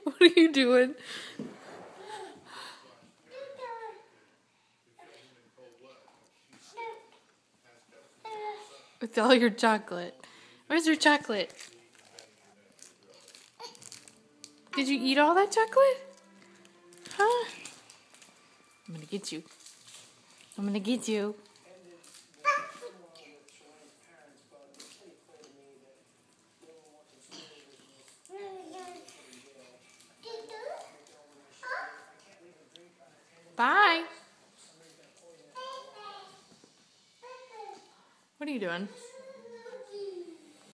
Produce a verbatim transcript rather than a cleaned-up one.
What are you doing? With all your chocolate. Where's your chocolate? Did you eat all that chocolate? Huh? I'm gonna get you. I'm gonna get you. Bye. What are you doing?